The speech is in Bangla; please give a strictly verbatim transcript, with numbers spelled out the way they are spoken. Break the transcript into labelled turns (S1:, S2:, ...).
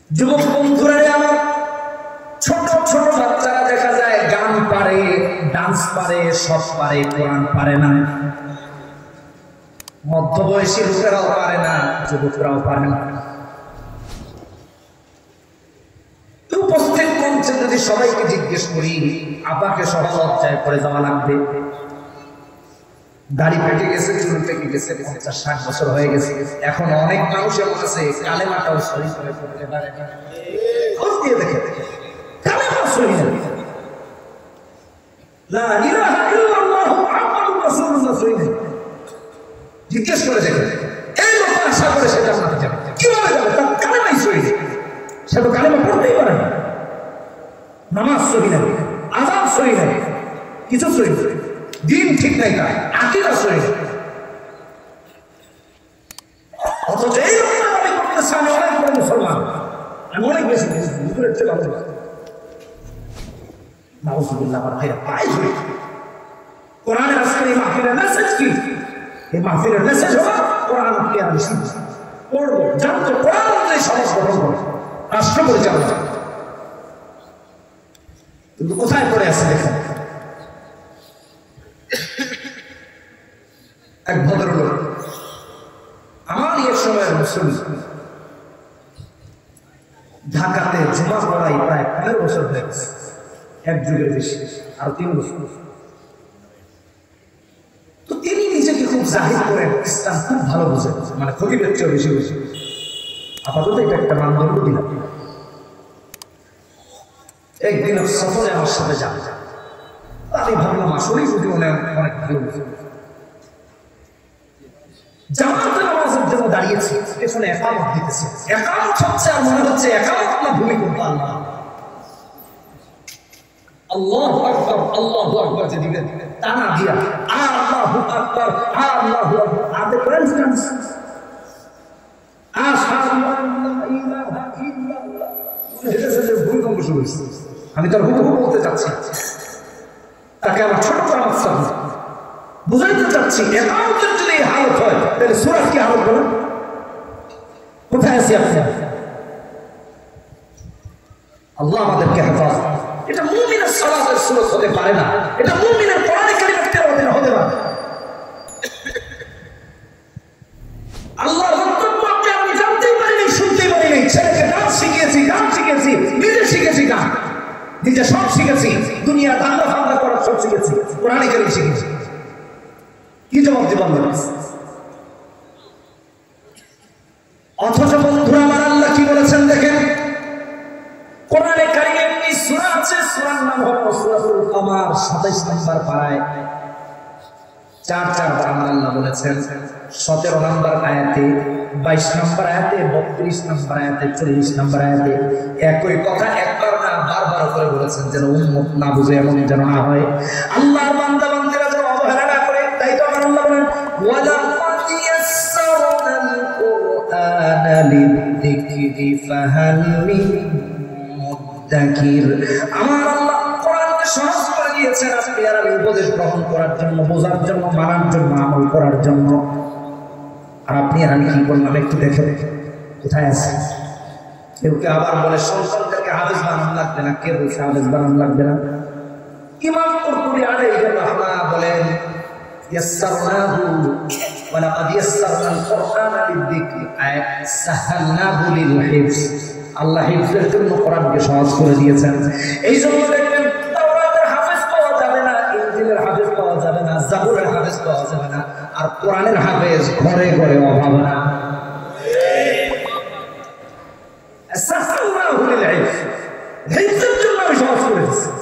S1: যুবক বন্ধুরা আমার, ছোট ছোট বাচ্চারা দেখা যায় গান পারে, ডান্স পারে, সব পারে, কোরআন পারে না। মধ্যবয়সী লোকেরাও পারে না, যুবকরাও পারে না। উপস্থিত মঞ্চে যদি সবাইকে জিজ্ঞেস করি, আপাকে সব লজ্জায় পড়ে যাওয়া লাগবে। দাড়ি পেকে গেছে, চুল পেকে গেছে, পঞ্চাশ ষাট বছর হয়ে গেছে, এখন অনেক মানুষ এমন আছে কালেমাটাও সহি করে পড়তে পারে না। দেখে কালেমা সহি না, লা ইলাহা ইল্লাল্লাহু মুহাম্মাদুর রাসূলুল্লাহ সহি না। জিজ্ঞেস করে দেখে এই লোক আশা করে সেটা জান্নাতে যাবে, কিভাবে যাবে? তার কালেমাই সহি না, সে তো কালেমা পড়তেই পারে না। নামাজ সহি নাই, আযান সহি নাই, কিছু সহি নাই, দিন ঠিক নাই, তার আকীদা সহি নাই। অথচ এই লোকটা দাবি করতেছে আমি অনেক বড় মুসলমান, আমি অনেক বেশি হুজুরের চেয়ে ভালো। নাউযুবিল্লাহ, আমার ভাইরা পায়ে ধরে কোরআনের আজকের এই মাহফিলের মেসেজ কি? এই মাহফিলের মেসেজ হলো কোরআন আপনি আমি শিখব, পড়বো, জানতো, কোরআন অনুযায়ী সমাজ গঠন করবো, রাষ্ট্র পরিচালনা। কিন্তু কোথায় পড়ে আছে দেখেন, এক ভদ্রলোক আমার এক সময়ের মুসলমান, ঢাকাতে জুমা পড়াই প্রায় পনেরো বছর হয়ে গেছে, এক যুগের বেশি, আর তিন বছর। তো তিনি নিজেকে খুব জাহির করেন ইসলাম খুব ভালো বুঝে, মানে খতিবের চেয়েও বেশি বুঝে। আপাতত এটা একটা মানদণ্ড দিলাম। একদিন সফরে আমার সাথে যান, আমি ভাবলাম আসলেই যদি মনে অনেক ভালো বুঝে। জামাতে নামাজের জন্য দাঁড়িয়েছি, পেছনে একামত দিতেছে, একামত হচ্ছে আর মনে হচ্ছে একামত না ভূমিকম্প। আল্লাহ আল্লাহু আকবার, আল্লাহু আকবার যে দিবেন তা না দিয়া আল্লাহু আকবার, আল্লাহু আকবার আদে করেন স্ট্যান্স আশহাদু আল্লা ইলাহা ইল্লাল্লাহ, এটা যে ভূমিকম্প শুরু হয়েছে। আমি তার হুকুম বলতে চাচ্ছি, তাকে আমার ছোট করার সাথে বুঝাইতে চাচ্ছি, একামতের যদি এই হালত হয় তাহলে সূরা কি হালত বলেন? কোথায় আছি আপনি? আল্লাহ আমাদেরকে হেফাজত। এটা মুমিনের সালাতের সুরত হতে পারে না, এটা মুমিনের কোরআনে কারিমের তেলাওয়াতের হতে পারে। আল্লাহর বক্তব্য আপনি আমি জানতেই পারিনি, শুনতেই পারিনি। ছেলেকে ডান্স শিখিয়েছি, গান শিখিয়েছি, নিজে শিখেছি গান, নিজে সব শিখেছি, দুনিয়া ধান্দা ফান্দা করার সব শিখেছি, কোরআনে কারিম শিখেছি। কি জবাব দিবেন? অথচ বন্ধুরা আমার, আল্লাহ কি বলেছেন দেখেন, কোরআনে কারিমে একটি সূরা আছে, সূরার নাম হলো সূরাতুল কমার, সাতাইশ নম্বর পারায় চার চারবার আমার আল্লাহ বলেছেন। সতেরো নম্বর আয়াতে, বাইশ নম্বর আয়াতে, বত্রিশ নম্বর আয়াতে, চল্লিশ নম্বর আয়াতে একই কথা একবার না বারবার করে বলেছেন, যেন উম্মত না বুঝে এমন যেন না হয়, আল্লাহর বান্দা বান্দিরা যেন অবহেলা না করে। তাই তো আমার আল্লাহ বলেন, ওয়ালাকাদ ইয়াসসারনাল কুরআনা লিযিকরি ফাহাল মিন মুদ্দাকির। আমার আল্লাহ কোরআনকে সহজ করে দিয়েছেন আপনি আর আমি উপদেশ গ্রহণ করার জন্য, বোঝার জন্য, মানার জন্য, আমল করার জন্য। আর আপনি আর আমি কি বললাম একটু দেখে কোথায় আছে? কেউ কে আবার বলে সন্তানদেরকে হাফেজ বানানো লাগবে না, কে বলছে হাফেজ বানানো লাগবে না? ইমাম কুরতুবী আলাইহি রাহমাতুল্লাহ বলেন, ইয়াসসারনাহু ওয়া লাকাদ ইয়াসসারনাল কুরআনা লিযিকরি আয় সাহালনাহু লিল হিফজ। আল্লাহ হিফজের জন্য কোরআনকে সহজ করে দিয়েছেন। এই জন্য দেখবেন তাওরাতের হাফেজ পাওয়া যাবে না, ইনজিলের হাফেজ পাওয়া যাবে না, জাবুরের হাফেজ পাওয়া যাবে না, আর কোরআনের হাফেজ ঘরে ঘরে অভাব না। সাহালনাহু লিল হিফজ, হিফজের জন্য আমি সহজ করে দিয়েছি।